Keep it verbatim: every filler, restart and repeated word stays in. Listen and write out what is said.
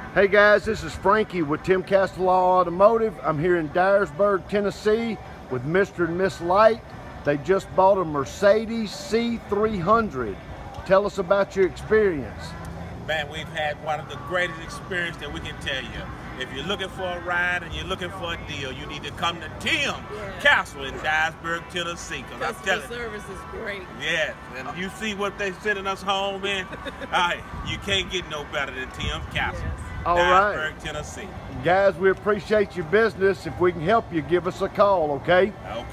Hey guys, this is Frankie with Tim Castellaw Automotive. I'm here in Dyersburg, Tennessee with Mister and Miss Light. They just bought a Mercedes C three hundred. Tell us about your experience. Man, we've had one of the greatest experiences that we can tell you. If you're looking for a ride and you're looking for a deal, you need to come to Tim Yeah. Castellaw in Dyersburg, Tennessee. Cause I'm Customer telling you, service is great. yeah, and you see what they sending us home in. All right, you can't get no better than Tim Castellaw, Yes. All right. Dyersburg, Tennessee. Guys, we appreciate your business. If we can help you, give us a call, okay? Okay.